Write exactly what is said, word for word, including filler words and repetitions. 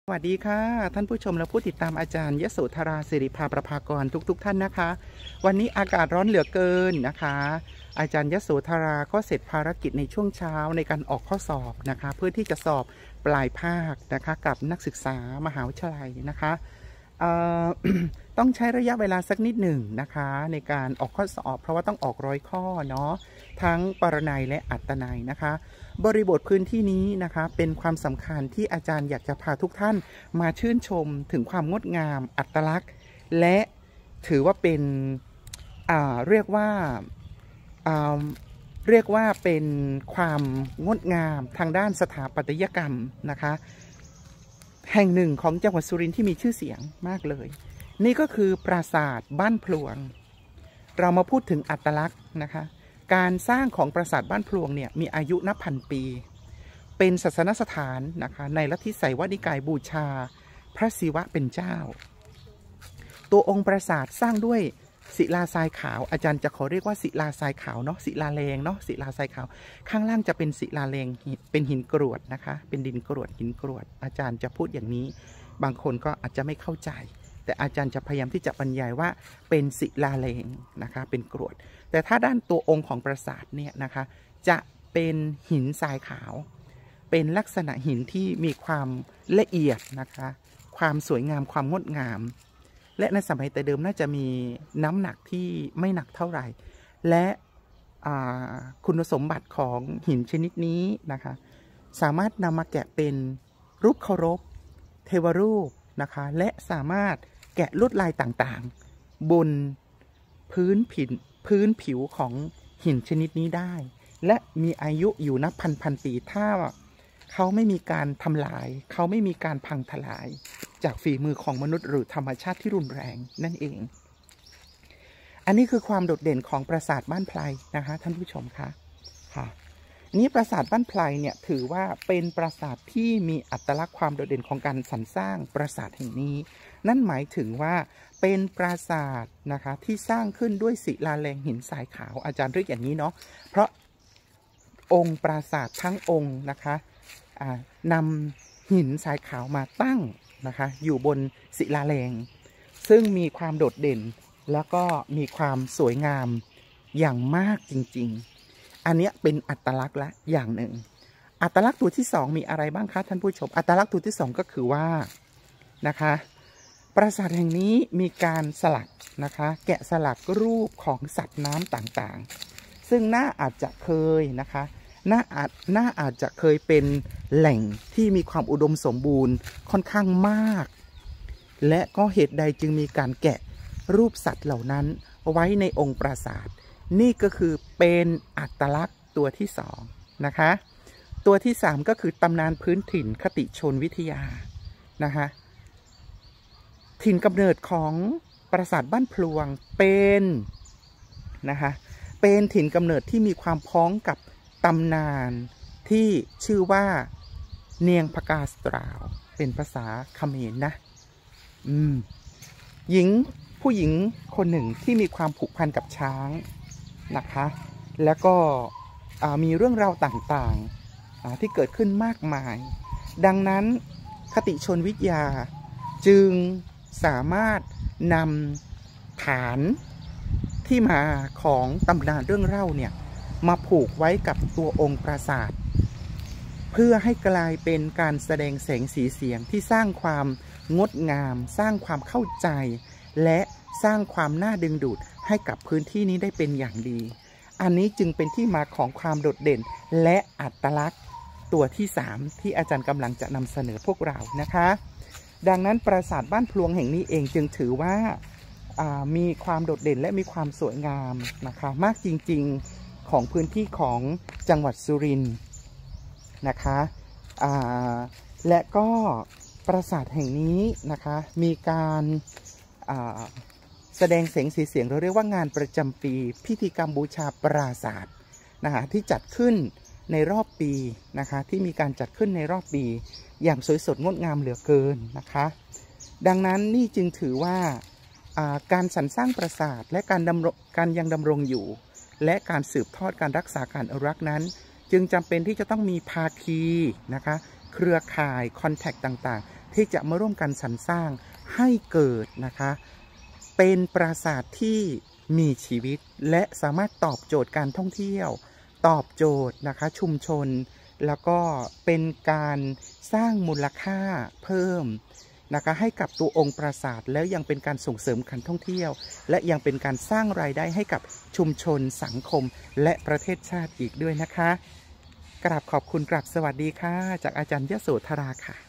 สวัสดีค่ะท่านผู้ชมและผู้ติดตามอาจารย์ยโสธราศิริภาประภากรทุกๆ ท่านนะคะ วันนี้อากาศร้อนเหลือเกินนะคะ อาจารย์ยโสธราก็เสร็จภารกิจในช่วงเช้าในการออกข้อสอบนะคะเพื่อที่จะสอบปลายภาคนะคะกับนักศึกษามหาวิทยาลัยนะคะต้องใช้ระยะเวลาสักนิดหนึ่งนะคะในการออกข้อสอบเพราะว่าต้องออกร้อยข้อเนาะทั้งปรนัยและอัตนัยนะคะบริบทพื้นที่นี้นะคะเป็นความสำคัญที่อาจารย์อยากจะพาทุกท่านมาชื่นชมถึงความงดงามอัตลักษณ์และถือว่าเป็นเรียกว่าเรียกว่าเป็นความงดงามทางด้านสถาปัตยกรรมนะคะแห่งหนึ่งของจังหวัดสุรินทร์ที่มีชื่อเสียงมากเลยนี่ก็คือปราสาทบ้านพลวงเรามาพูดถึงอัตลักษณ์นะคะการสร้างของปราสาทบ้านพลวงเนี่ยมีอายุนับพันปีเป็นศาสนสถานนะคะในลัทธิไสยวนิกายบูชาพระศิวะเป็นเจ้าตัวองค์ปราสาทสร้างด้วยศิลาทรายขาวอาจารย์จะขอเรียกว่าศิลาทรายขาวเนาะศิลาแรงเนาะศิลาทรายขาวข้างล่างจะเป็นศิลาแรงเป็นหินกรวดนะคะเป็นดินกรวดหินกรวดอาจารย์จะพูดอย่างนี้บางคนก็อาจจะไม่เข้าใจแต่อาจารย์จะพยายามที่จะบรรยายว่าเป็นศิลาแรงนะคะเป็นกรวดแต่ถ้าด้านตัวองค์ของปราสาทเนี่ยนะคะจะเป็นหินทรายขาวเป็นลักษณะหินที่มีความละเอียดนะคะความสวยงามความงดงามและในสมัยแต่เดิมน่าจะมีน้ำหนักที่ไม่หนักเท่าไหร่และคุณสมบัติของหินชนิดนี้นะคะสามารถนำมาแกะเป็นรูปเคารพเทวรูปนะคะและสามารถแกะลวดลายต่างๆบนพื้นผิวพื้นผิวของหินชนิดนี้ได้และมีอายุอยู่นับพันพันปีถ้าเขาไม่มีการทำลายเขาไม่มีการพังทลายจากฝีมือของมนุษย์หรือธรรมชาติที่รุนแรงนั่นเองอันนี้คือความโดดเด่นของปราสาทบ้านไพรนะคะท่านผู้ชมคะค่ะนี้ปราสาทบ้านไพรเนี่ยถือว่าเป็นปราสาทที่มีอัตลักษณ์ความโดดเด่นของการสรรสร้างปราสาทแห่งนี้นั่นหมายถึงว่าเป็นปราสาทนะคะที่สร้างขึ้นด้วยศิลาแรงหินทรายขาวอาจารย์เรียกอย่างนี้เนาะเพราะองค์ปราสาททั้งองค์นะคะนำหินทรายขาวมาตั้งนะคะอยู่บนศิลาแรงซึ่งมีความโดดเด่นแล้วก็มีความสวยงามอย่างมากจริงๆอันนี้เป็นอัตลักษณ์ละอย่างหนึ่งอัตลักษณ์ตัวที่สองมีอะไรบ้างคะท่านผู้ชมอัตลักษณ์ตัวที่สองก็คือว่านะคะปราสาทแห่งนี้มีการสลักนะคะแกะสลักรูปของสัตว์น้ำต่างๆซึ่งน่าอาจจะเคยนะคะน่าอาจน่าอาจจะเคยเป็นแหล่งที่มีความอุดมสมบูรณ์ค่อนข้างมากและก็เหตุใดจึงมีการแกะรูปสัตว์เหล่านั้นไว้ในองค์ปราสาทนี่ก็คือเป็นอัตลักษณ์ตัวที่สองนะคะตัวที่สามก็คือตำนานพื้นถิ่นคติชนวิทยานะคะถิ่นกำเนิดของปราสาทบ้านพลวงเป็นนะคะเป็นถิ่นกำเนิดที่มีความพ้องกับตำนานที่ชื่อว่าเนียงพกาสตราวเป็นภาษาเขมรนะอืมหญิงผู้หญิงคนหนึ่งที่มีความผูกพันกับช้างนะคะแล้วก็มีเรื่องราวต่างๆที่เกิดขึ้นมากมายดังนั้นคติชนวิทยาจึงสามารถนำฐานที่มาของตำนานเรื่องเล่าเนี่ยมาผูกไว้กับตัวองค์ปราสาทเพื่อให้กลายเป็นการแสดงแสงสีเสียงที่สร้างความงดงามสร้างความเข้าใจและสร้างความน่าดึงดูดให้กับพื้นที่นี้ได้เป็นอย่างดีอันนี้จึงเป็นที่มาของความโดดเด่นและอัตลักษณ์ตัวที่สามที่อาจารย์กำลังจะนำเสนอพวกเรานะคะดังนั้นปราสาทบ้านพลวงแห่งนี้เองจึงถือว่ามีความโดดเด่นและมีความสวยงามนะคะมากจริงๆของพื้นที่ของจังหวัดสุรินทร์นะคะและก็ปราสาทแห่งนี้นะคะมีการแสดงเสียงสีเสียงเราเรียกว่างานประจำปีพิธีกรรมบูชาปราสาทนะคะที่จัดขึ้นในรอบปีนะคะที่มีการจัดขึ้นในรอบปีอย่างสวยสดงดงามเหลือเกินนะคะดังนั้นนี่จึงถือว่าการสรรสร้างปราสาทและการดำรงการยังดำรงอยู่และการสืบทอดการรักษาการอนุรักษ์นั้นจึงจำเป็นที่จะต้องมีภาคีนะคะเครือข่ายคอนแทคต่างๆที่จะมาร่วมกันสรรสร้างให้เกิดนะคะเป็นปราสาทที่มีชีวิตและสามารถตอบโจทย์การท่องเที่ยวตอบโจทย์นะคะชุมชนแล้วก็เป็นการสร้างมูลค่าเพิ่มนะคะให้กับตัวองค์ปราสาทแล้วยังเป็นการส่งเสริมการท่องเที่ยวและยังเป็นการสร้างรายได้ให้กับชุมชนสังคมและประเทศชาติอีกด้วยนะคะกราบขอบคุณกราบสวัสดีค่ะจากอาจารย์ยโสธราค่ะ